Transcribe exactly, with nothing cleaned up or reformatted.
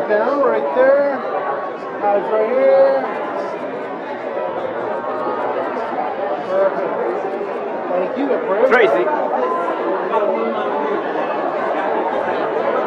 Drop down right there. Eyes right here. Perfect. Thank you, Tracie.